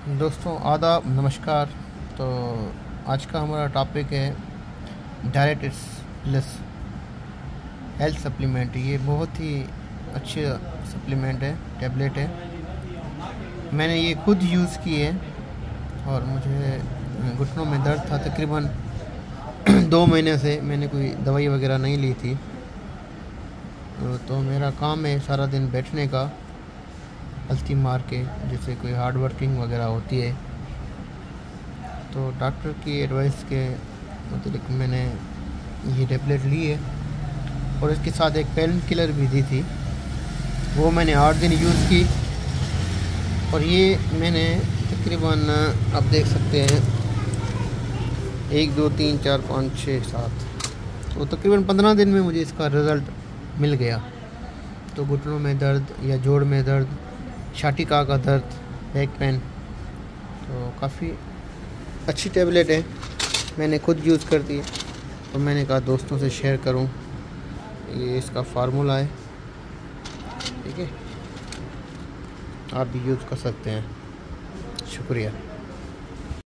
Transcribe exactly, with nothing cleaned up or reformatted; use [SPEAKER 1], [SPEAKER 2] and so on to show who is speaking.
[SPEAKER 1] दोस्तों आदाब नमस्कार। तो आज का हमारा टॉपिक है डायरेटिस प्लस हेल्थ सप्लीमेंट। ये बहुत ही अच्छे सप्लीमेंट है, टैबलेट है। मैंने ये खुद यूज़ की है और मुझे घुटनों में दर्द था तकरीबन दो महीने से। मैंने कोई दवाई वगैरह नहीं ली थी। तो मेरा काम है सारा दिन बैठने का, पलथी मार के, जैसे कोई हार्ड वर्किंग वगैरह होती है। तो डॉक्टर की एडवाइस के मुताबिक मैंने ये टेबलेट ली है और इसके साथ एक पेन किलर भी दी थी। वो मैंने आठ दिन यूज़ की और ये मैंने तकरीबन, आप देख सकते हैं, एक दो तीन चार पाँच छः सात, तो तकरीबन पंद्रह दिन में मुझे इसका रिज़ल्ट मिल गया। तो घुटनों में दर्द या जोड़ में दर्द, शाटिका का दर्द, बैक पेन, तो काफ़ी अच्छी टैबलेट है। मैंने खुद यूज़ कर दी, तो मैंने कहा दोस्तों से शेयर करूं। ये इसका फार्मूला है, ठीक है, आप भी यूज़ कर सकते हैं। शुक्रिया।